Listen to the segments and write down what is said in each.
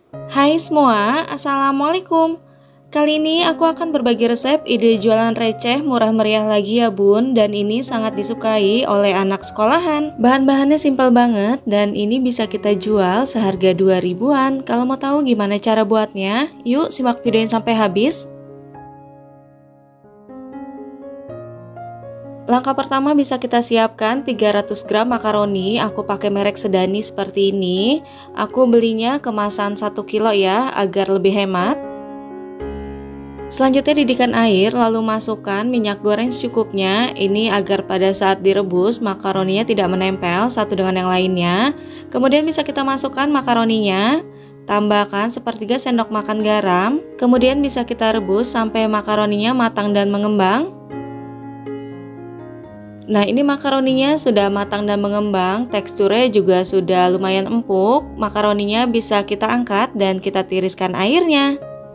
Hai semua, Assalamualaikum. Kali ini aku akan berbagi resep ide jualan receh murah meriah lagi ya bun. Dan ini sangat disukai oleh anak sekolahan. Bahan-bahannya simpel banget dan ini bisa kita jual seharga 2 ribuan. Kalau mau tahu gimana cara buatnya, yuk simak videonya sampai habis. Langkah pertama bisa kita siapkan 300 gram makaroni. Aku pakai merek Sedani seperti ini. Aku belinya kemasan 1 kilo ya, agar lebih hemat. Selanjutnya didihkan air, lalu masukkan minyak goreng secukupnya. Ini agar pada saat direbus makaroninya tidak menempel satu dengan yang lainnya. Kemudian bisa kita masukkan makaroninya. Tambahkan sepertiga sendok makan garam. Kemudian bisa kita rebus sampai makaroninya matang dan mengembang. Nah, ini makaroninya sudah matang dan mengembang, teksturnya juga sudah lumayan empuk. Makaroninya bisa kita angkat dan kita tiriskan airnya.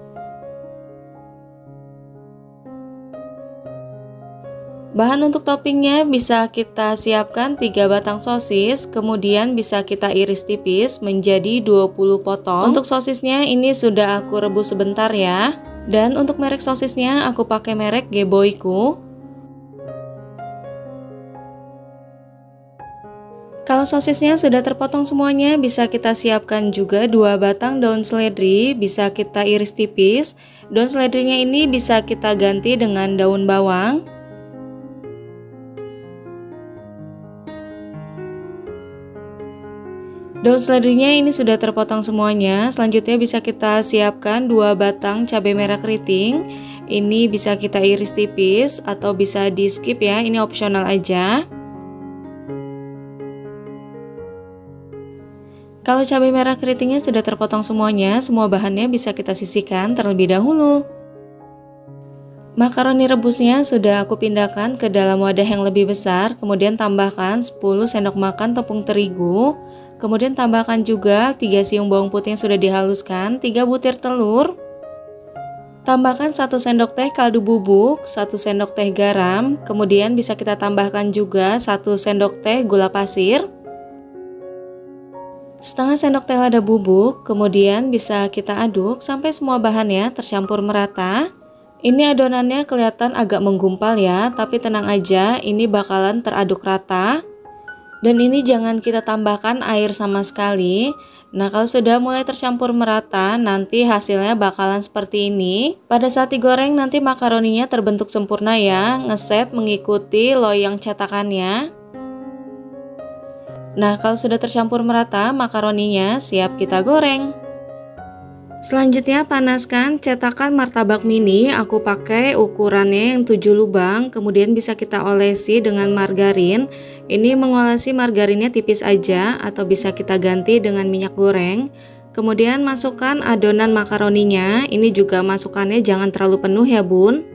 Bahan untuk toppingnya bisa kita siapkan 3 batang sosis, kemudian bisa kita iris tipis menjadi 20 potong. Untuk sosisnya ini sudah aku rebus sebentar ya. Dan untuk merek sosisnya aku pakai merek Geboiku. Kalau sosisnya sudah terpotong semuanya, bisa kita siapkan juga 2 batang daun seledri, bisa kita iris tipis. Daun seledrinya ini bisa kita ganti dengan daun bawang. Daun seledrinya ini sudah terpotong semuanya. Selanjutnya bisa kita siapkan 2 batang cabai merah keriting. Ini bisa kita iris tipis atau bisa di skip ya, ini opsional aja. Kalau cabai merah keritingnya sudah terpotong semuanya, semua bahannya bisa kita sisihkan terlebih dahulu. Makaroni rebusnya sudah aku pindahkan ke dalam wadah yang lebih besar, kemudian tambahkan 10 sendok makan tepung terigu, kemudian tambahkan juga 3 siung bawang putih yang sudah dihaluskan, 3 butir telur, tambahkan 1 sendok teh kaldu bubuk, 1 sendok teh garam, kemudian bisa kita tambahkan juga 1 sendok teh gula pasir, setengah sendok teh lada bubuk, kemudian bisa kita aduk sampai semua bahannya tercampur merata. Ini adonannya kelihatan agak menggumpal ya, tapi tenang aja, ini bakalan teraduk rata. Dan ini jangan kita tambahkan air sama sekali. Nah, kalau sudah mulai tercampur merata, nanti hasilnya bakalan seperti ini. Pada saat digoreng nanti makaroninya terbentuk sempurna ya, ngeset mengikuti loyang cetakannya. Nah, kalau sudah tercampur merata, makaroninya siap kita goreng. Selanjutnya panaskan cetakan martabak mini. Aku pakai ukurannya yang 7 lubang, kemudian bisa kita olesi dengan margarin. Ini mengolesi margarinnya tipis aja atau bisa kita ganti dengan minyak goreng. Kemudian masukkan adonan makaroninya. Ini juga masukannya jangan terlalu penuh ya bun.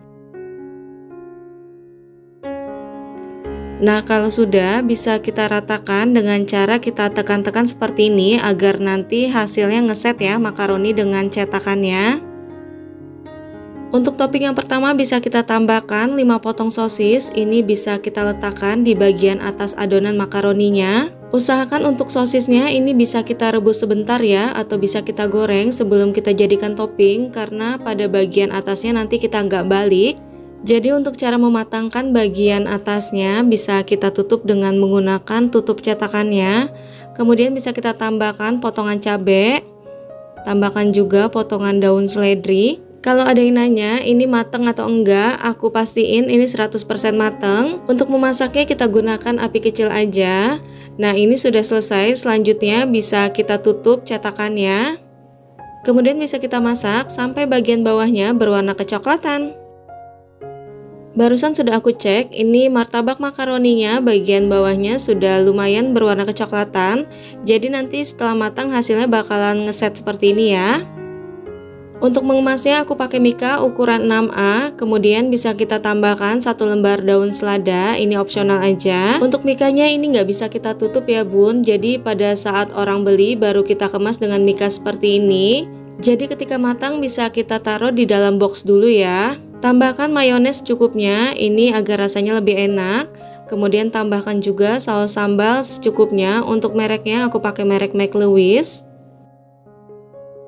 Nah, kalau sudah bisa kita ratakan dengan cara kita tekan-tekan seperti ini agar nanti hasilnya ngeset ya makaroni dengan cetakannya. Untuk topping yang pertama bisa kita tambahkan 5 potong sosis. Ini bisa kita letakkan di bagian atas adonan makaroninya. Usahakan untuk sosisnya ini bisa kita rebus sebentar ya, atau bisa kita goreng sebelum kita jadikan topping, karena pada bagian atasnya nanti kita nggak balik. Jadi untuk cara mematangkan bagian atasnya bisa kita tutup dengan menggunakan tutup cetakannya. Kemudian bisa kita tambahkan potongan cabai, tambahkan juga potongan daun seledri. Kalau ada yang nanya ini matang atau enggak, aku pastiin ini 100% matang. Untuk memasaknya kita gunakan api kecil aja. Nah, ini sudah selesai. Selanjutnya bisa kita tutup cetakannya. Kemudian bisa kita masak sampai bagian bawahnya berwarna kecoklatan. Barusan sudah aku cek, ini martabak makaroninya bagian bawahnya sudah lumayan berwarna kecoklatan. Jadi nanti setelah matang hasilnya bakalan ngeset seperti ini ya. Untuk mengemasnya aku pakai mika ukuran 6A, kemudian bisa kita tambahkan 1 lembar daun selada, ini opsional aja. Untuk mikanya ini nggak bisa kita tutup ya bun, jadi pada saat orang beli baru kita kemas dengan mika seperti ini. Jadi ketika matang bisa kita taruh di dalam box dulu ya. Tambahkan mayones secukupnya, ini agar rasanya lebih enak. Kemudian tambahkan juga saus sambal secukupnya. Untuk mereknya aku pakai merek McLewis.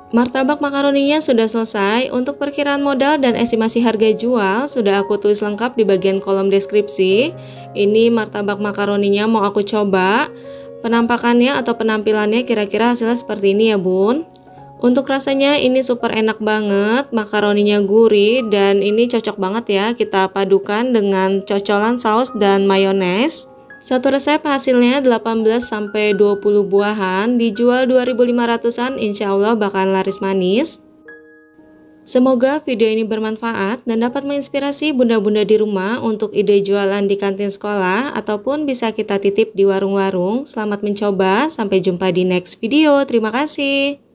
Martabak makaroninya sudah selesai. Untuk perkiraan modal dan estimasi harga jual sudah aku tulis lengkap di bagian kolom deskripsi. Ini martabak makaroninya mau aku coba. Penampakannya atau penampilannya kira-kira hasilnya seperti ini ya bun. Untuk rasanya ini super enak banget, makaroninya gurih dan ini cocok banget ya kita padukan dengan cocolan saus dan mayones. Satu resep hasilnya 18-20 buahan, dijual 2.500-an, insya Allah bakal laris manis. Semoga video ini bermanfaat dan dapat menginspirasi bunda-bunda di rumah untuk ide jualan di kantin sekolah ataupun bisa kita titip di warung-warung. Selamat mencoba, sampai jumpa di next video. Terima kasih.